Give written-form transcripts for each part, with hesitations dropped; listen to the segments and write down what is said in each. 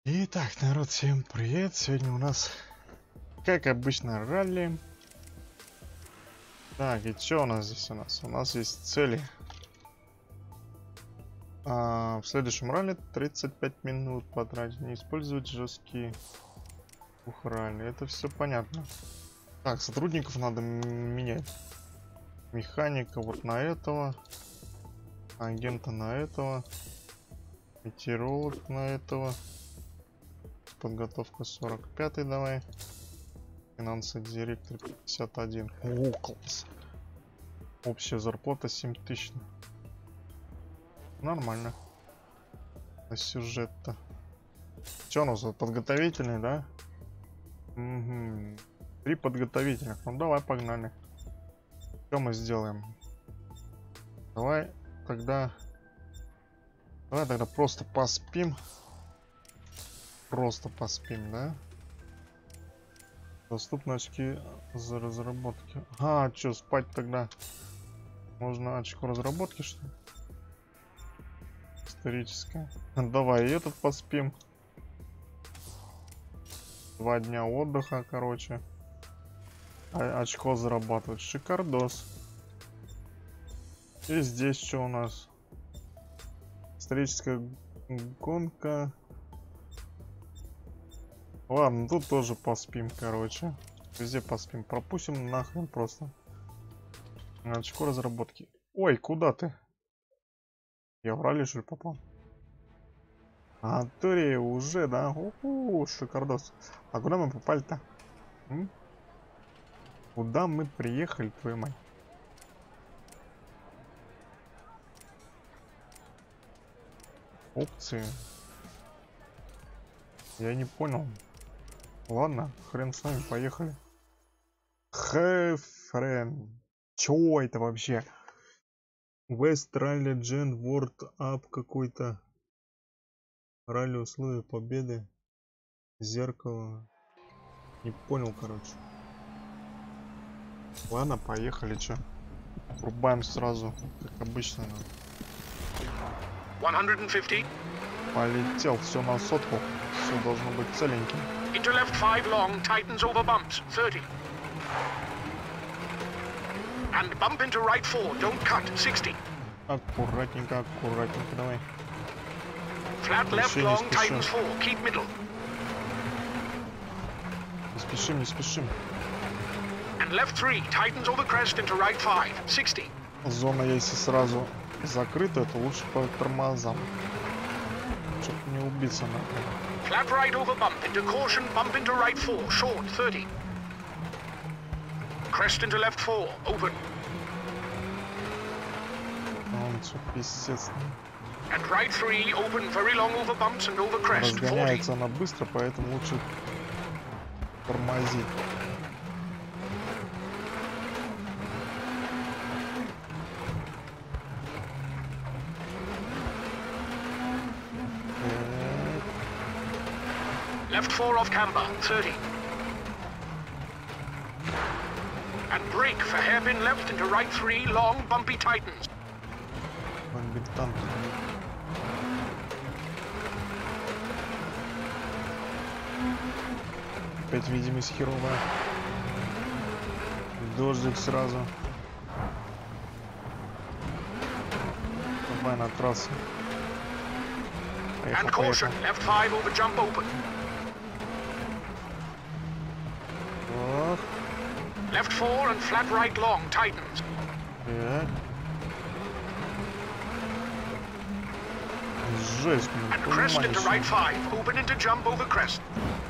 Итак, народ, всем привет! Сегодня у нас, как обычно, ралли. Так, и что у нас здесь у нас? У нас есть цели. В следующем ралли 35 минут потратить. Не использовать жесткие ралли. Это все понятно. Так, сотрудников надо менять. Механика вот на этого. Агента на этого. Метеоролог на этого. Подготовка 45-й давай. Финансовый директор 51. О, класс. Общая зарплата 7000. Нормально. На сюжет-то. Че у нас вот подготовительный, да? Угу. 3 подготовительных. Ну давай, погнали. Что мы сделаем? Давай тогда просто поспим. Просто поспим, да? Доступны очки за разработки. Что, спать тогда? Можно очко разработки, что ли? Историческое. Давай этот поспим. 2 дня отдыха, короче. Очко зарабатывать. Шикардос. И здесь что у нас? Историческая гонка. Ладно, тут тоже поспим, короче. Везде поспим. Пропустим нахрен просто. Очко разработки. Ой, куда ты? Я в ралли, что ли, попал? Туре уже, да? Шикардос. А куда мы попали-то? Куда мы приехали, твою мать? Опции. Я не понял. Ладно, хрен с вами, поехали. Хрен. Чё это вообще? West Rally Legend World Up какой-то. Ралли условия победы. Зеркало. Не понял, короче. Ладно, поехали, чё. Врубаем сразу, как обычно. 150. Полетел, все на сотку. Все должно быть целеньким. Into left 5 long, tightens over bumps, 30. And bump into right 4, don't cut, 60. Аккуратненько, аккуратненько, давай. Flat left long, tightens 4, keep middle. Не спешим, не спешим. And left 3, tightens over crest into right 5, 60. Зона, если сразу закрыта, то лучше по тормозам. Чтоб не убиться нахрен. Flat right over bump into caution, bump into right 4, short, 30. Crest into left 4, open. Он что, пиздец. And right 3, open, very long over bumps and over crest, 40. Разгоняется она быстро, поэтому лучше тормозить. Left 4 off camber, 30. And brake for hairpin left into right 3, long, bumpy tightens. Опять видимость херовая. Дождик сразу. Давай на трассу. And caution, left 5 over jump open. Ох. Left 4 and flat right long, tightens. Так. Жесть, And crest into right 5, open into jump over crest.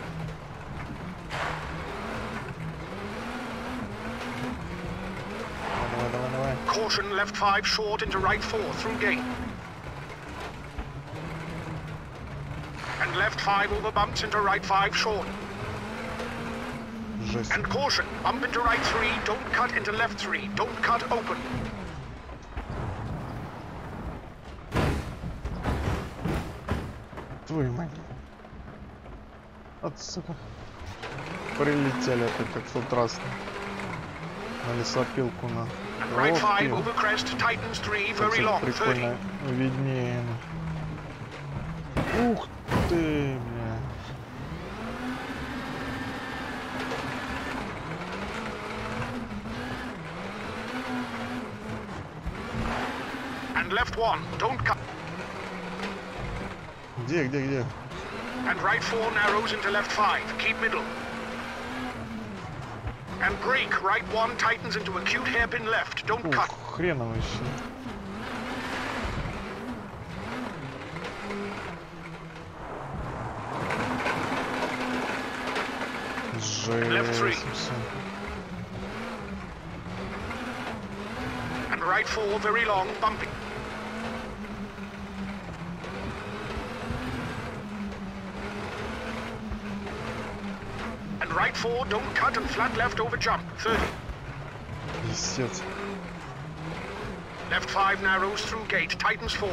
Давай. Caution, left 5 short into right 4, through gate. And left 5 over bumps into right 5 short. Жесть. And caution, bump into right 3, don't cut into left 3, don't cut open. Твою мать. Вот, сука. Прилетели опять, как в тот раз. На лесопилку на. And right 5 over crest, tightens 3, very long, 30. Прикольно виднее. Ух ты, бля. 1, don't cut. Где? And right 4 narrows into left 5, keep middle. And brake, right 1 tightens into acute hairpin left, don't cut. Хреново еще. Left 3. Жесть. And right 4 very long, bumpy. And right 4 don't cut and flat left over jump, 30. Пиздец. Left 5 narrows through gate, tightens 4.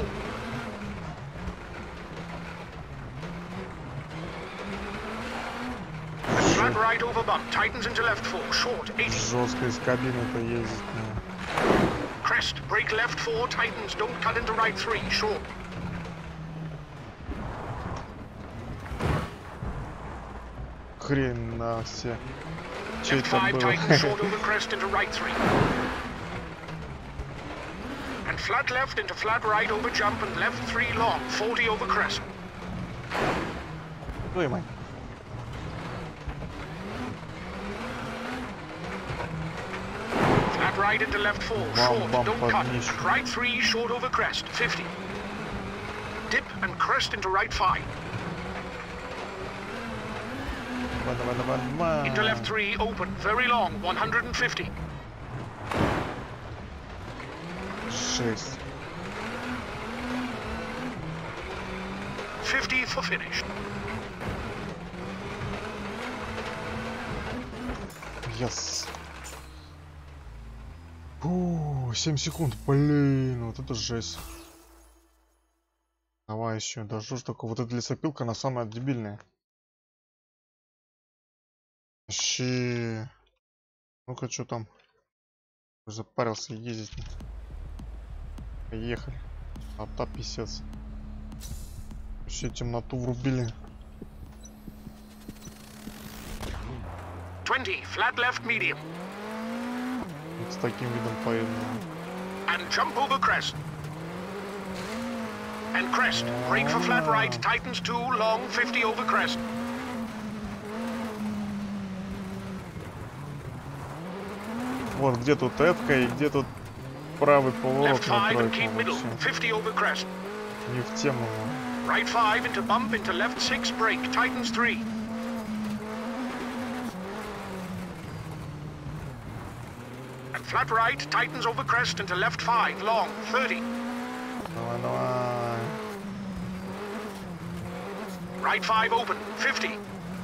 Flat right over bump, tightens into left 4, short, 80. Жестко из кабины-то ездить. Crest, brake left 4, tightens, don't cut into right 3, short. Хрен на все. Че Left это 5 было? tightens, short over crest into right 3. And flat left into flat right over jump and left 3 long, 40 over crest. Ой, мать. Flat right into left 4, short, don't cut. And right 3, short over crest, 50. Dip and crest into right 5. Into left 3, open, very long, 150. 6. 50 for finish. Yes. 7 секунд, блин, вот это жесть. Давай еще, да что ж такое, вот эта лесопилка, она самая дебильная. Вообще. Ну-ка, что там? Запарился ездить. Поехали. Та писец. Вообще темноту врубили. 20, flat left medium. Вот с таким видом поеду. And jump over crest. And crest, brake for flat right, tightens 2, long, 50 over crest. Вот где тут F-ка и где тут правый поворот Left на 5 and тройку. keep middle, Вообще. 50 over crest. Не в тему. Right 5 into bump, into left 6, brake, tightens 3. And flat right, tightens over crest, into left 5, long, 30. Давай, давай. Right 5 open, 50.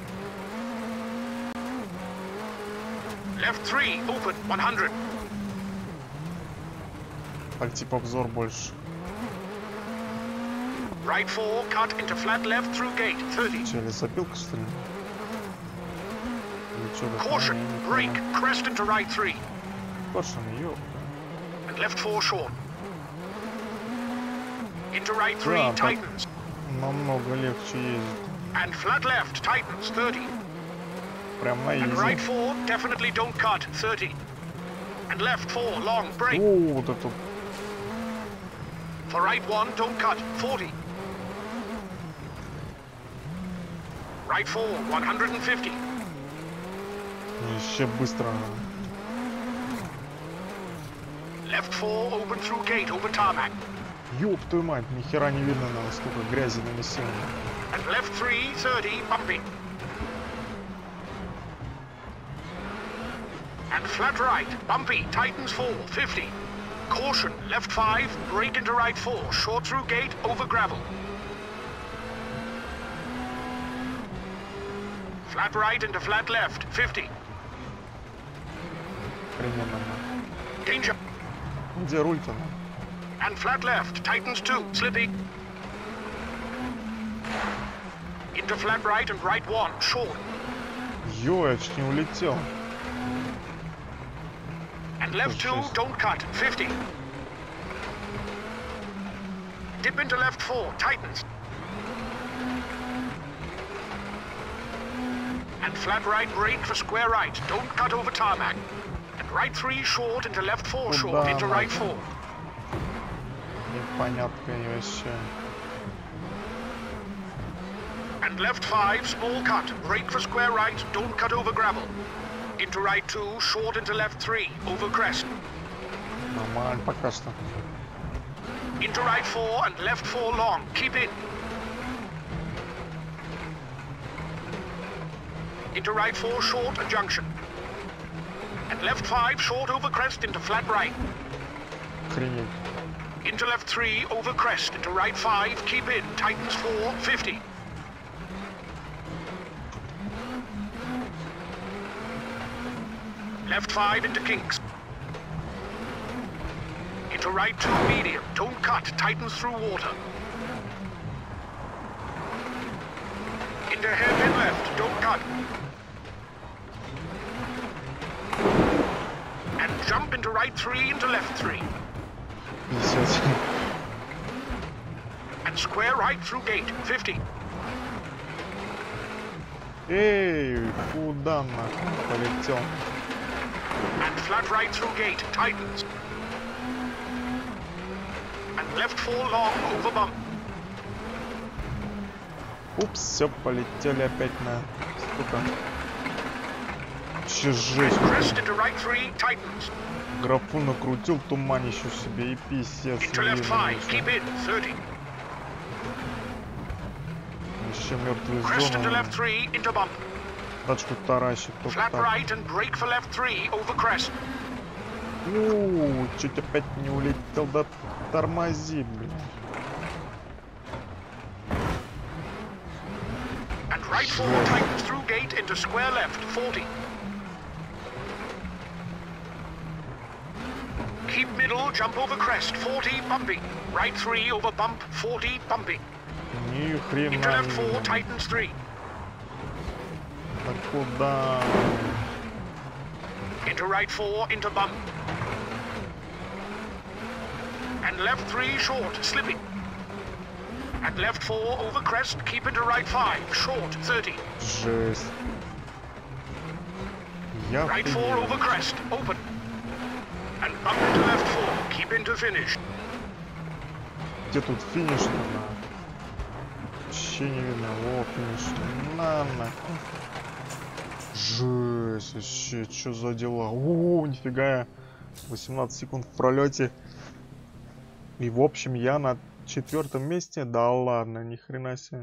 Left 3 open, 100. Так типа обзор больше. Right 4 cut into flat left through gate, 30. Че, лесопилка что ли? Или что такое? Caution, brake, crest into right 3. Кошен, ёпта. And left 4 short. Into right 3, Да, так tightens. намного легче ездить. And flat left, tightens, 30. Прям на And right изи. 4, definitely don't cut, 30. And left 4, long, brake. О, вот это. For right 1, don't cut, 40. Right 4, 150. Еще быстро. Left 4, open through gate, over tarmac. Ёб твою мать, нихера не видно, надо столько грязи намесил. And left 3, 30, bumpy. And flat right, bumpy, tightens 4, 50. Caution, left 5, brake into right 4, short through gate, over gravel. Flat right into flat left, 50. Примерно. Danger. Где руль-то? And flat left, tightens 2, slippy. Into flat right and right 1, short. Ё, я чуть не улетел. And left 2, don't cut, 50. Dip into left 4, tightens. And flat right, brake for square right, don't cut over tarmac. And right 3 short into left 4 short, into right 4. Не непонятка и вообще. And left 5, small cut. Brake for square right, don't cut over gravel. Into right 2, short into left 3, over crest. Нормально пока что. Into right 4 and left 4 long, keep in. Into right 4 short, a junction. And left 5 short over crest into flat right. Охренеть. Into left 3 over crest into right 5, keep in. Tightens 4, 50. Left 5 into kinks. Into right 2 medium, don't cut, tightens through water. Into hairpin left, don't cut. And jump into right 3 into left 3. 50. And square right through gate, 50. Эй, куда нахуй полетел? And flat right through gate, tightens. And left 4 long, over bump. Упс, все, полетели опять на... Сука. Вообще жесть. Crest into right 3, tightens. Графу накрутил, туманищу себе и писец. Into left 5, keep in, 30. Еще мертвые Crest into зоны. left 3, into bump. Тачку таращит только Flat так. right and brake for left 3, over crest. Чуть опять не улетел, да тормози, блин. And right 4 tightens through gate into square left, 40. Keep middle, jump over crest, 40, bumpy. Right 3 over bump, 40, bumpy. Ни Into хрена left 4, не... tightens 3. Да куда? Into right 4, into bump. And left 3 short, slipping. And left 4 over crest, keep into right 5, short, 30. Жесть. Я Right 4 охуел. over crest, open. And bump into left 4, keep into finish. Где тут финиш-то, на? Вообще не видно. Во, финиш. На, нахуй. Жесть, вообще, что за дела? О, нифига. 18 секунд в пролете. И в общем я на 4-м месте. Да ладно, ни хрена себе.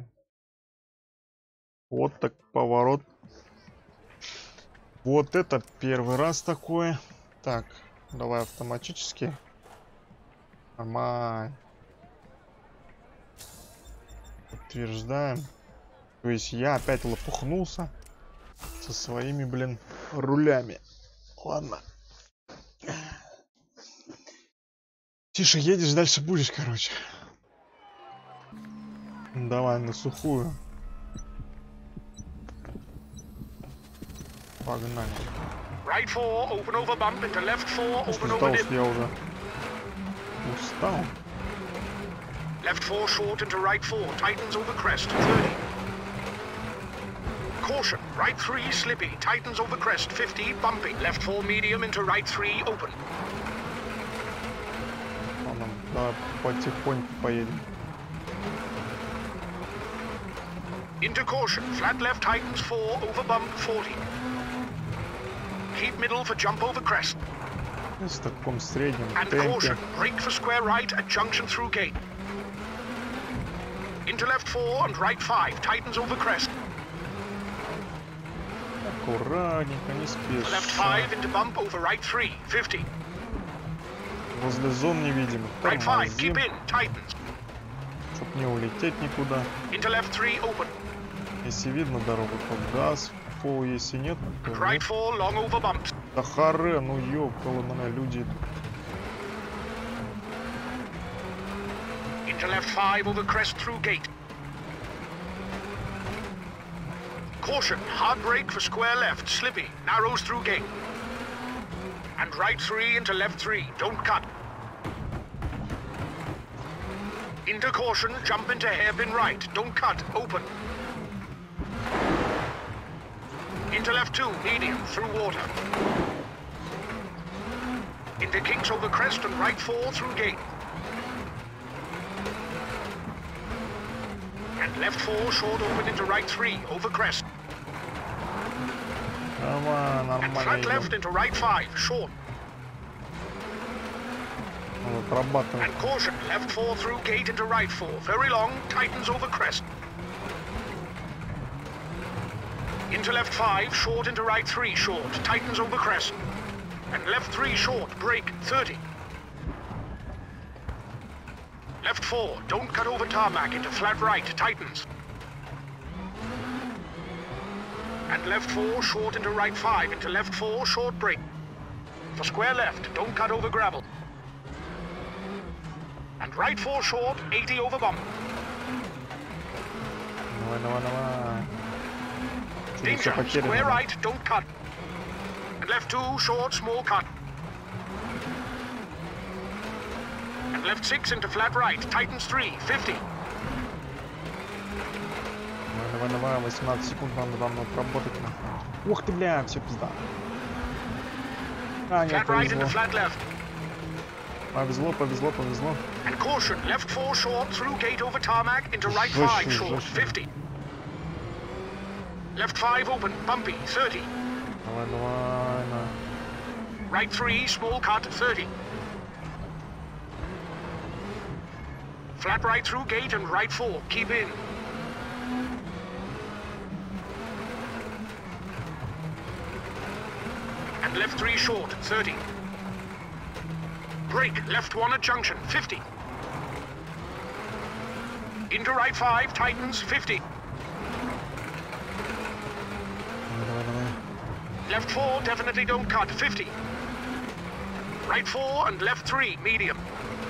Вот так поворот. Вот это первый раз такое. Так, давай автоматически. Нормально. Подтверждаем. То есть я опять лопухнулся со своими, блин, рулями. Ладно. Тише едешь, дальше будешь, короче. Давай на сухую. Погнали. Right 4, open over bump into left 4, open Устал, over что dip. я уже устал. Left 4 short into right 4, tightens over crest, 30. Caution, right 3 slippy, tightens over crest, 50, bumpy. Left 4 medium into right 3, open. Ладно, да, потихоньку поедем. Into caution, flat left tightens 4, over bump, 40. Keep middle for jump over crest. В таком среднем And темпе. caution, brake for square right at junction through gate. Into left 4 and right 5, tightens over crest. Аккуратненько, не Left спеша. 5 into bump over right 3, 50. Возле зон невидимых. Right 5, keep Тормозим, in, tightens. чтоб не улететь никуда. Into left 3, open. Если видно дорогу, то газ в пол, если нет, то And right нет. 4, long over bumps. Да харе, ну ёпкало меня, люди идут. Into left 5 over crest through gate. Caution, hard brake for square left, slippy, narrows through gate. And right 3 into left 3, don't cut. Into caution, jump into hairpin right, don't cut, open. Into left 2, medium, through water. Into kinks over crest and right 4 through gate. left 4, short open into right 3, over crest. Давай, And нормально flat идем. left into right 5, short. Надо отрабатывать. And caution, left 4 through gate into right 4, very long, tightens over crest. Into left 5, short into right 3, short, tightens over crest. And left 3 short, brake, 30. Left 4, don't cut over tarmac into flat right, tightens. And left 4, short into right 5, into left 4, short brake. For square left, don't cut over gravel. And right 4 short, 80 over bump. Давай, давай, давай. Чудо, всё Danger, потеряно. square right, don't cut. And left 2, short, small cut. And left 6 into flat right, tightens 3, 50. Давай, давай, давай. 18 секунд надо там отработать. Ух ты, бля, все пизда. А, нет, Flat right into повезло. flat left. Повезло, повезло, повезло. And caution, left 4 short, through gate over tarmac, into right Жестче, 5 short, жестче. 50. Left 5 open, bumpy, 30. Давай, давай, на. Right 3, small cut, 30. Flat right through gate and right 4, keep in. And left 3 short, 30. Brake, left 1 at junction, 50. Into right 5, tightens, 50. Давай, давай, давай. Left 4, definitely don't cut, 50. Right 4 and left 3, medium.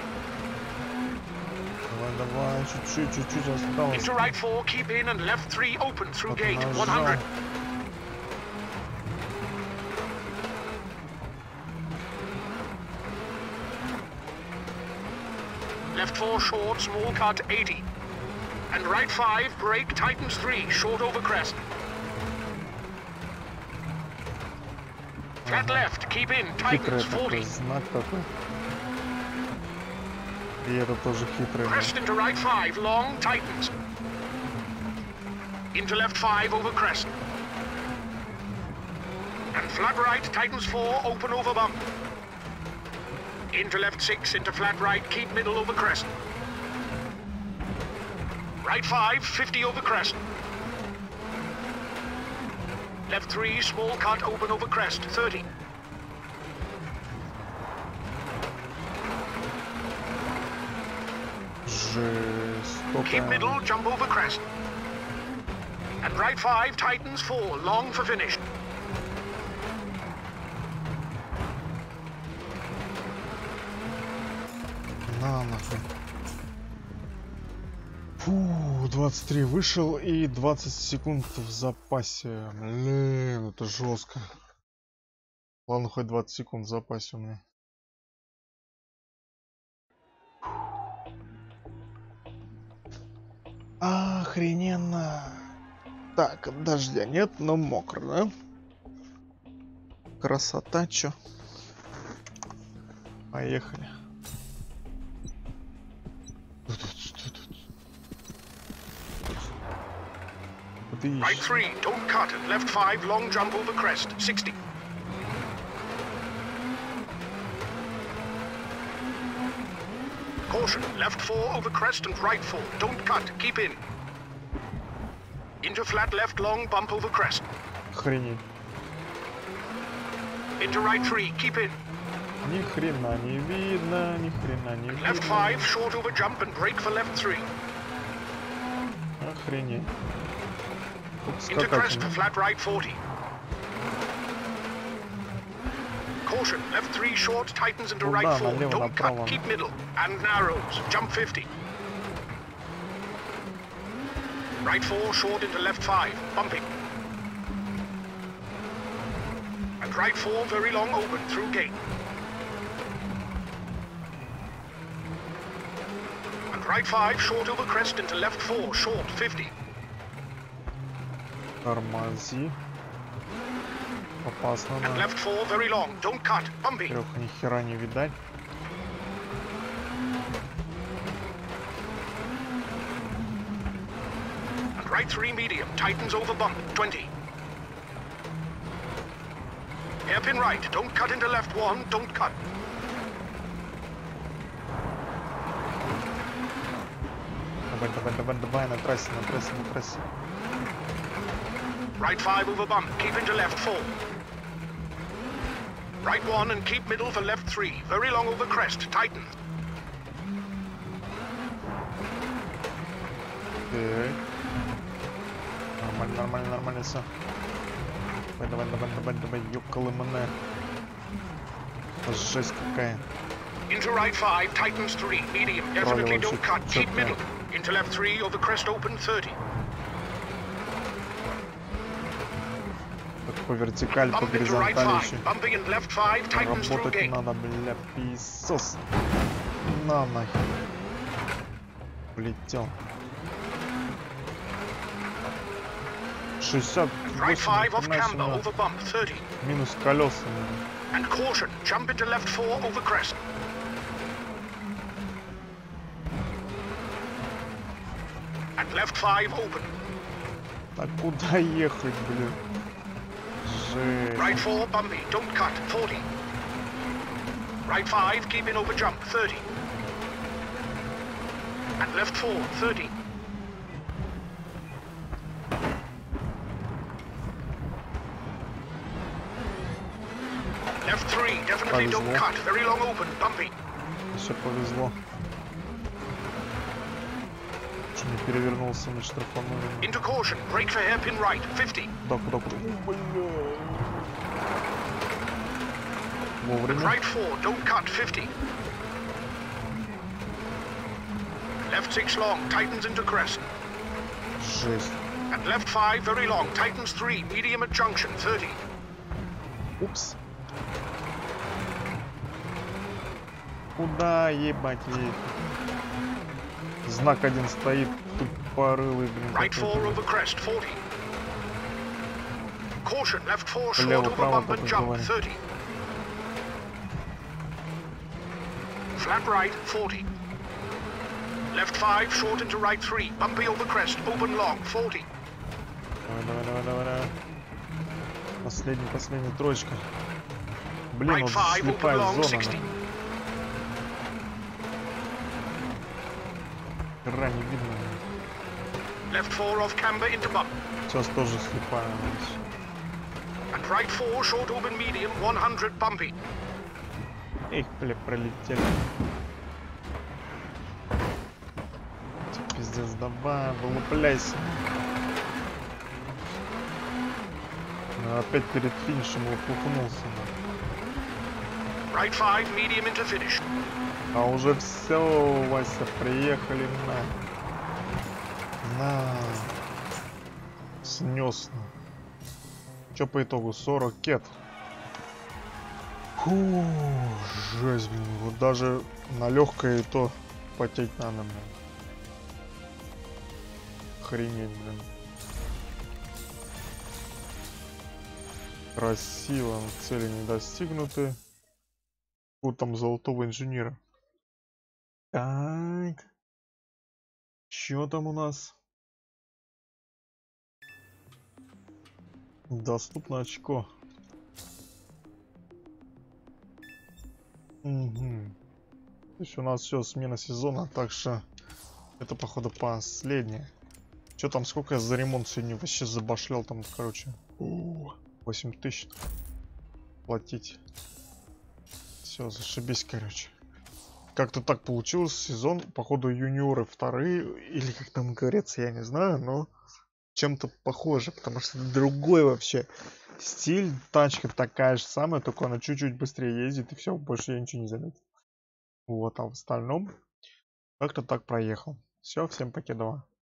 Давай, давай, чуть-чуть осталось. Into right 4, keep in and left 3 open through Вот gate, нажал. 100. Left 4 short, small cut, 80. And right 5, brake, tightens 3, short over crest. Flat left, keep in, Хитрый tightens, такой 40. знак такой. И это тоже хитрый. Crest into right 5, long, tightens. Into left 5, over crest. And flat right, tightens 4, open over bump. Into left 6, into flat right, keep middle over crest. Right 5, 50 over crest. Left 3, small cut, open over crest, 30. Жестоко. Keep middle, jump over crest. And right 5, tightens 4, long for finish. На нахуй. Фу, 23 вышел и 20 секунд в запасе. Блин, это жестко. Ладно, хоть 20 секунд в запасе у меня. Охрененно. Так, дождя нет, но мокро, да? Красота, чё? Поехали. Right 3, don't cut, and left 5, long jump over crest, 60. Caution, left 4 over crest and right 4, don't cut, keep in. Into flat left, long bump over crest. Охренеть. Into right 3, keep in. Ни хрена не видно, ни хрена не видно. Left 5, short over jump and brake for left 3. Охренеть. Тут Into скакать crest for надо. flat right 40. Caution, left 3 short, tightens into Ну right да, 4. налево, Don't направо. cut, keep middle. And narrows, jump 50. Right 4 short into left 5, bumping. And right 4 very long open through gate. And right 5 short over crest into left 4, short 50. Тормози. Опасно, And да. left 4 very long, don't cut, bumping. Трех ни хера не видать. right 3 medium, tightens over bump, 20. Hairpin right, don't cut into left 1, don't cut. Давай, на трассе. Right 5 over bump, keep into left 4. Right 1 and keep middle for left 3, very long over crest, tighten. Так. Нормально все. Давай, ёкалы мане. Жесть какая. Into right 5, tightens 3, medium, definitely don't cut, keep middle. Into left 3, over crest open, 30. Так по вертикали, по Bump into right горизонтали 5, еще. bumping in left 5, tightens through Работать gate. надо, бля, пиздос. На нахер. Улетел. 68, Right 5 off нихрена camber, себе. over bump, 30. Минус колеса. And caution, jump into left 4, over crest. And left 5 open. Так куда ехать, блин? Жесть. Right 4 bumpy, don't cut, 40. Right 5, keep in over jump, 30. And left 4, 30. Left 3, definitely don't Повезло. cut, very long open, bumpy. Еще повезло. Что не перевернулся, не штрафанули. Into caution, brake for hairpin right, 50. Куда? Бля. Вовремя. Right 4, don't cut, 50. Left 6 long, tightens into crest. Жесть. And left 5, very long, tightens 3, medium at junction, 30. Упс. Куда ебать едет? Знак один стоит, тупорылый, блин. Right 4 какой-то. over crest, 40. Caution, left 4 short Влево, over право bump and только jump, говори. 30. Flat right, 40. Left 5 short into right 3, bumpy over crest, open long, 40. Давай. Последняя троечка. Блин, Right вот 5, open слепая long, зона. 60. Хера не видно. Left 4 off camber into bump. Сейчас тоже слепая. And right 4 short open medium, 100 bumpy. Эх, бля, пролетели. Пиздец, давай, вылупляйся. Ну, опять перед финишем лопухнулся. Right 5, medium into finish. А уже все, Вася, приехали на. Снес. Че по итогу? 40 кет. Фу, жесть, блин. Вот даже на легкое и то потеть надо, блин. Охренеть, блин. Красиво, цели не достигнуты. Вот там золотого инженера. Так. Что там у нас? Доступно очко. Угу. То есть у нас все, смена сезона, так что это походу последнее. Что там, сколько я за ремонт сегодня вообще забашлял там, короче. 8000 платить. Все, зашибись, короче. Как-то так получилось, сезон, походу, юниоры вторые, или как там говорится, я не знаю, но чем-то похоже, потому что другой вообще стиль, тачка такая же самая, только она чуть-чуть быстрее ездит, и все, больше я ничего не заметил. Вот, а в остальном как-то так проехал. Все, всем покедова.